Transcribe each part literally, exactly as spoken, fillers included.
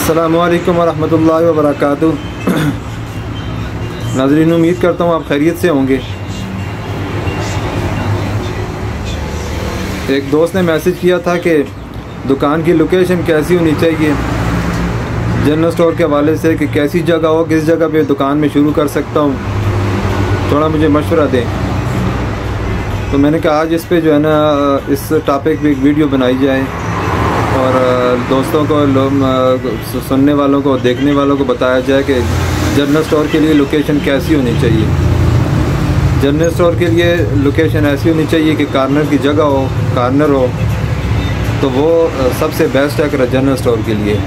अस्सलामुअलैकुम वरहमतुल्लाहि वबरकातुहू। नाज़रीन, उम्मीद करता हूँ आप खैरियत से होंगे। एक दोस्त ने मैसेज किया था कि दुकान की लोकेशन कैसी होनी चाहिए जनरल स्टोर के हवाले से, कि कैसी जगह हो, किस जगह पे दुकान में शुरू कर सकता हूँ, थोड़ा मुझे मशवरा दें। तो मैंने कहा आज इस पे जो है ना इस टॉपिक पे एक वीडियो बनाई जाए और दोस्तों को, लोग सुनने वालों को, देखने वालों को बताया जाए कि जनरल स्टोर के लिए लोकेशन कैसी होनी चाहिए। जनरल स्टोर के लिए लोकेशन ऐसी होनी चाहिए कि कॉर्नर की जगह हो, कॉर्नर हो, तो वो सबसे बेस्ट है जनरल स्टोर के लिए।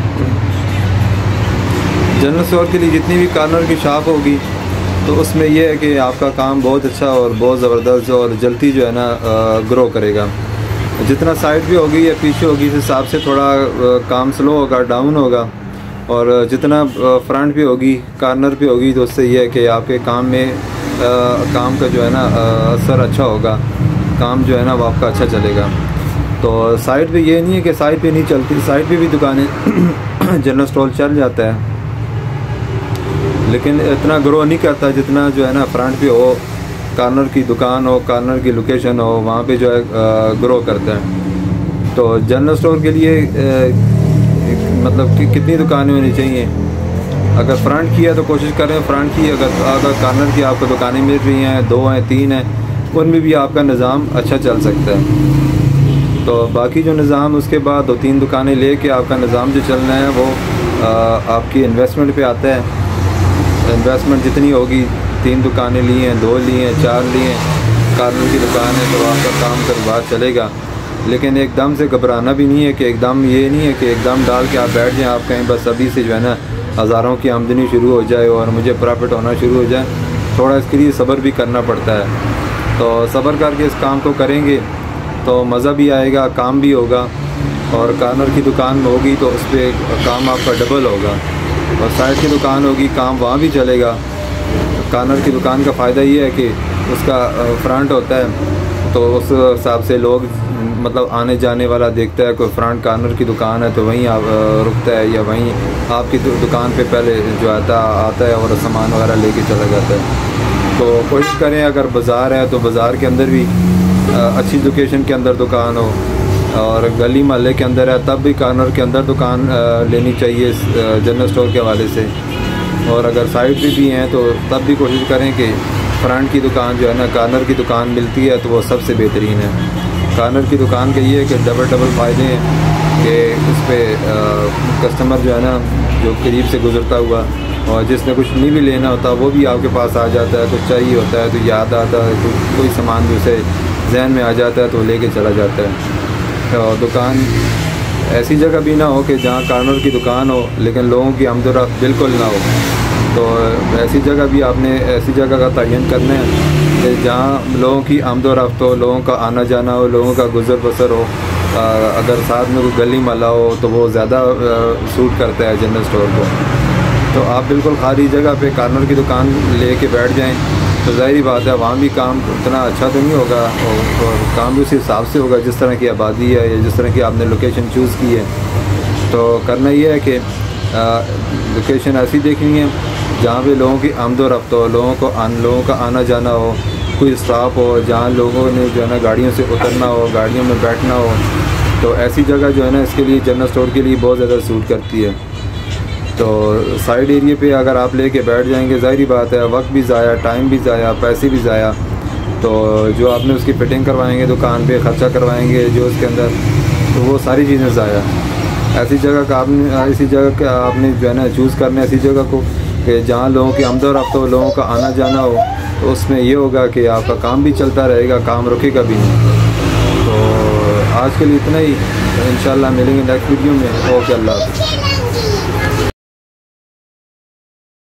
जनरल स्टोर के लिए जितनी भी कॉर्नर की शॉप होगी तो उसमें यह है कि आपका काम बहुत अच्छा और बहुत ज़बरदस्त और जल्दी जो है ना ग्रो करेगा। जितना साइड भी होगी या पीछे होगी इस हिसाब से थोड़ा काम स्लो होगा, डाउन होगा। और जितना फ्रंट भी होगी, कॉर्नर भी होगी, तो उससे यह है कि आपके काम में आ, काम का जो है ना असर अच्छा होगा, काम जो है ना वो आपका अच्छा चलेगा। तो साइड पे ये नहीं है कि साइड पे नहीं चलती, साइड पे भी दुकानें जनरल स्टोर चल जाता है, लेकिन इतना ग्रो नहीं करता जितना जो है ना फ्रंट पे हो, कॉर्नर की दुकान हो, कॉर्नर की लोकेशन हो, वहाँ पे जो है ग्रो करता है। तो जनरल स्टोर के लिए आ, मतलब कि कितनी दुकानें होनी चाहिए। अगर फ्रंट की है तो कोशिश करें फ्रंट की। अगर अगर कॉर्नर की आपको दुकानें मिल रही हैं, दो हैं, तीन हैं, उनमें भी आपका निज़ाम अच्छा चल सकता है। तो बाकी जो निज़ाम उसके बाद दो तीन दुकानें ले कर आपका निज़ाम जो चलना है वो आ, आपकी इन्वेस्टमेंट पे आता है। इन्वेस्टमेंट जितनी होगी, तीन दुकानें ली हैं, दो ली हैं, चार ली हैं, कॉर्नर की दुकान है, तो आपका काम कर बाहर चलेगा। लेकिन एकदम से घबराना भी नहीं है कि एकदम ये नहीं है कि एकदम डाल के आप बैठ जाएं, आप कहीं बस अभी से जो है ना हज़ारों की आमदनी शुरू हो जाए और मुझे प्रॉफिट होना शुरू हो जाए। थोड़ा इसके लिए सब्र भी करना पड़ता है। तो सब्र करके इस काम को करेंगे तो मज़ा भी आएगा, काम भी होगा। और कॉर्नर की दुकान होगी तो उस पर काम आपका डबल होगा, और साइड की दुकान होगी, काम वहाँ भी चलेगा। कॉर्नर की दुकान का फ़ायदा ये है कि उसका फ्रंट होता है, तो उस हिसाब से लोग मतलब आने जाने वाला देखता है। कोई फ्रंट कॉर्नर की दुकान है तो वहीं आप रुकता है, या वहीं आपकी दुकान पे पहले जो आता आता है और सामान वगैरह लेके चला जाता है। तो कोशिश करें अगर बाज़ार है तो बाज़ार के अंदर भी अच्छी लोकेशन के अंदर दुकान हो, और गली मोहल्ले के अंदर है तब भी कॉर्नर के अंदर दुकान लेनी चाहिए जनरल स्टोर के हवाले से। और अगर साइड पे भी हैं तो तब भी कोशिश करें कि फ्रंट की दुकान जो है ना, कॉर्नर की दुकान मिलती है तो वो सबसे बेहतरीन है। कॉर्नर की दुकान का ये है कि डबल डबल फ़ायदे हैं कि उस पर कस्टमर जो है ना, जो करीब से गुज़रता हुआ और जिसने कुछ नहीं भी लेना होता वो भी आपके पास आ जाता है। कुछ चाहिए होता है तो याद आता है, कोई कोई सामान जो उसे जहन में आ जाता है तो लेके चला जाता है। और दुकान ऐसी जगह भी ना हो कि जहाँ कॉर्नर की दुकान हो लेकिन लोगों की आमदोरफ्त बिल्कुल ना हो। तो ऐसी जगह भी आपने ऐसी जगह का तयन करना है कि जहाँ लोगों की आमदोरफ्त हो, लोगों का आना जाना हो, लोगों का गुज़र बसर हो। अगर साथ में कोई गली मोहल्ला हो तो वो ज़्यादा सूट करता है जनरल स्टोर को। तो आप बिल्कुल खाली जगह पे कॉर्नर की दुकान ले कर बैठ जाएँ तो ज़ाहिर बात है वहाँ भी काम उतना अच्छा तो नहीं होगा, और, और काम भी उसी हिसाब से होगा जिस तरह की आबादी है या जिस तरह की आपने लोकेशन चूज़ की है। तो करना ये है कि लोकेशन ऐसी देखनी है जहाँ पे लोगों की आमदोरफ्त हो, लोगों को आन लोगों का आना जाना हो, कोई स्टॉप हो जहाँ लोगों ने जो है ना गाड़ियों से उतरना हो, गाड़ियों में बैठना हो। तो ऐसी जगह जो है ना इसके लिए जनरल स्टोर के लिए बहुत ज़्यादा सूट करती है। तो साइड एरिया पे अगर आप लेके बैठ जाएंगे ज़ाहिर बात है वक्त भी ज़ाया, टाइम भी ज़ाया, पैसे भी ज़ाया। तो जो आपने उसकी फिटिंग करवाएंगे दुकान पे, ख़र्चा करवाएंगे जो उसके अंदर, तो वो सारी चीज़ें ज़ाया। ऐसी जगह का आपने ऐसी जगह का आपने जो है ना चूज़ करना है ऐसी जगह को कि जहाँ लोगों की आमदोरफ्त हो, लोगों का आना जाना हो। तो उसमें ये होगा कि आपका काम भी चलता रहेगा, काम रुकेगा भी नहीं। तो आज के लिए इतना ही, इंशाल्लाह मिलेंगे नेक्स्ट वीडियो में। ओके, अल्लाह हाफ़िज़।